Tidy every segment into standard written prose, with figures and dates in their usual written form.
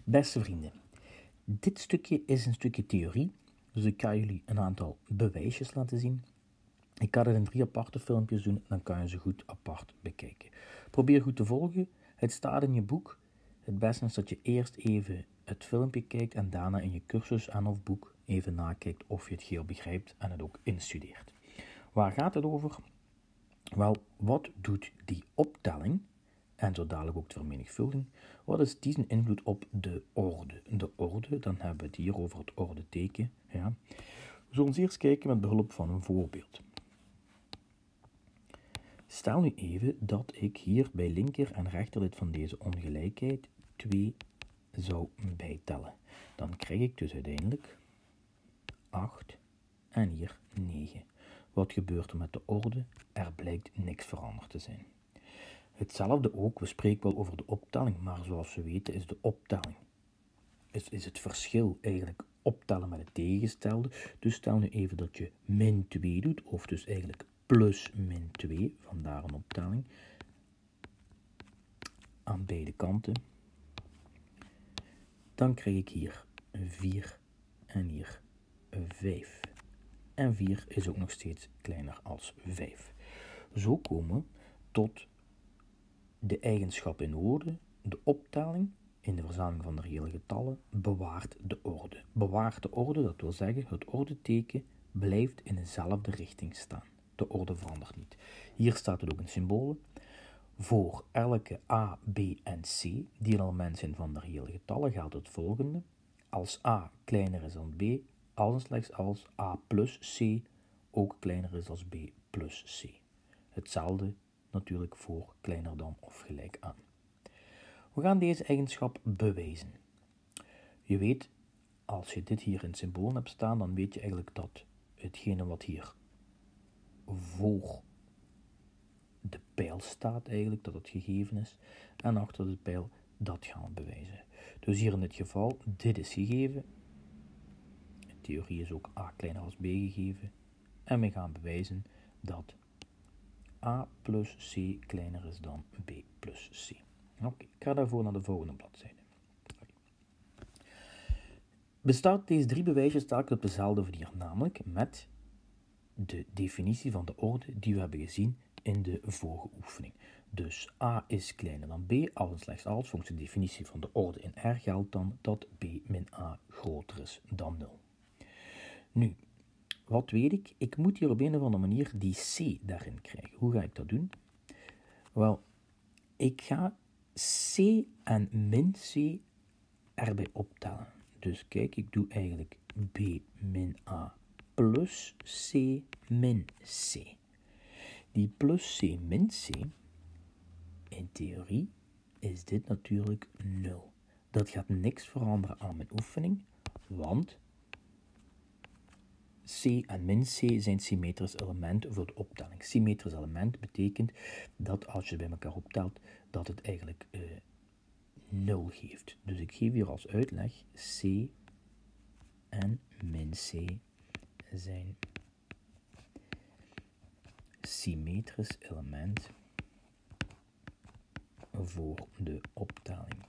Beste vrienden, dit stukje is een stukje theorie, dus ik ga jullie een aantal bewijsjes laten zien. Ik ga het in 3 aparte filmpjes doen, dan kan je ze goed apart bekijken. Probeer goed te volgen, het staat in je boek. Het beste is dat je eerst even het filmpje kijkt en daarna in je cursus en of boek even nakijkt of je het geheel begrijpt en het ook instudeert. Waar gaat het over? Wel, wat doet die optelling? En zo dadelijk ook de vermenigvuldiging. Wat is die zijn invloed op de orde? De orde, dan hebben we het hier over het ordeteken. Ja. We zullen eerst kijken met behulp van een voorbeeld. Stel nu even dat ik hier bij linker en rechterlid van deze ongelijkheid 2 zou bijtellen. Dan krijg ik dus uiteindelijk 8 en hier 9. Wat gebeurt er met de orde? Er blijkt niks veranderd te zijn. Hetzelfde ook, we spreken wel over de optelling, maar zoals we weten is de optelling, is het verschil eigenlijk optellen met het tegengestelde. Dus stel nu even dat je min 2 doet, of dus eigenlijk plus min 2, vandaar een optelling, aan beide kanten. Dan krijg ik hier 4 en hier 5. En 4 is ook nog steeds kleiner als 5. Zo komen we tot de eigenschap in orde, de optelling in de verzameling van de reële getallen bewaart de orde. Bewaart de orde, dat wil zeggen het ordeteken blijft in dezelfde richting staan. De orde verandert niet. Hier staat het ook in symbolen. Voor elke a, b en c, die een element zijn van de reële getallen, geldt het volgende. Als a kleiner is dan b, als en slechts als a plus c ook kleiner is als b plus c. Hetzelfde natuurlijk voor kleiner dan of gelijk aan. We gaan deze eigenschap bewijzen. Je weet, als je dit hier in symbool hebt staan, dan weet je eigenlijk dat hetgene wat hier voor de pijl staat eigenlijk, dat het gegeven is, en achter de pijl, dat gaan we bewijzen. Dus hier in dit geval, dit is gegeven. In theorie is ook a kleiner als b gegeven. En we gaan bewijzen dat a plus c kleiner is dan b plus c. Oké, ik ga daarvoor naar de volgende bladzijde. Bestaat deze 3 bewijsjes telkens op dezelfde manier, namelijk met de definitie van de orde die we hebben gezien in de vorige oefening. Dus a is kleiner dan b, als en slechts als, volgens de definitie van de orde in R geldt dan dat b min a groter is dan 0. Nu, wat weet ik? Ik moet hier op een of andere manier die c daarin krijgen. Hoe ga ik dat doen? Wel, ik ga c en min c erbij optellen. Dus kijk, ik doe eigenlijk b min a plus c min c. Die plus c min c, in theorie, is dit natuurlijk 0. Dat gaat niks veranderen aan mijn oefening, want c en min c zijn symmetrische elementen voor de optelling. Symmetrisch element betekent dat als je bij elkaar optelt, dat het eigenlijk 0 geeft. Dus ik geef hier als uitleg, c en min c zijn symmetrisch element voor de optelling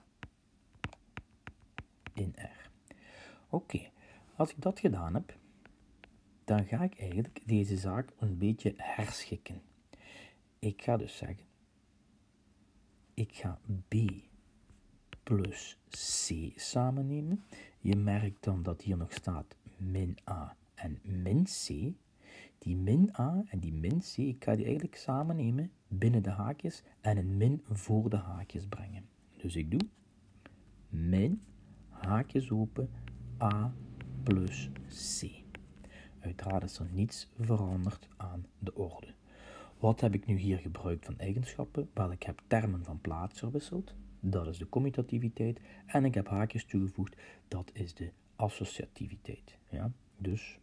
in R. Oké, als ik dat gedaan heb, dan ga ik eigenlijk deze zaak een beetje herschikken. Ik ga dus zeggen, ik ga b plus c samen nemen. Je merkt dan dat hier nog staat min a en min c. Die min a en die min c, ik ga die eigenlijk samen nemen binnen de haakjes en een min voor de haakjes brengen. Dus ik doe min, haakjes open, a plus c. Uiteraard is er niets veranderd aan de orde. Wat heb ik nu hier gebruikt van eigenschappen? Wel, ik heb termen van plaats verwisseld. Dat is de commutativiteit. En ik heb haakjes toegevoegd. Dat is de associativiteit. Ja? Dus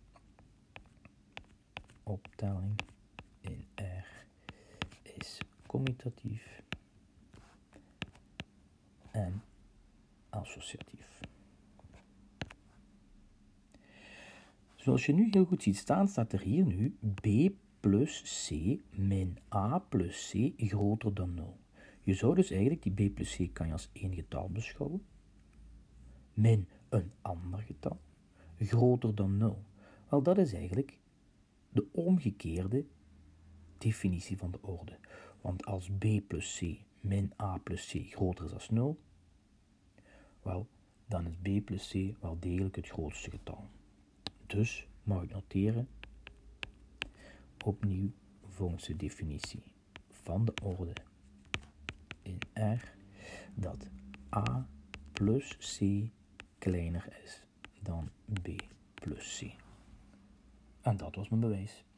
optelling in R is commutatief en associatief. Zoals je nu heel goed ziet staan, staat er hier nu b plus c min a plus c groter dan 0. Je zou dus eigenlijk die b plus c kan je als één getal beschouwen. min een ander getal groter dan 0. Wel, dat is eigenlijk de omgekeerde definitie van de orde. Want als b plus c min a plus c groter is dan 0, wel, dan is b plus c wel degelijk het grootste getal. Dus mag ik noteren, opnieuw volgens de definitie van de orde in R, dat a plus c kleiner is dan b plus c. En dat was mijn bewijs.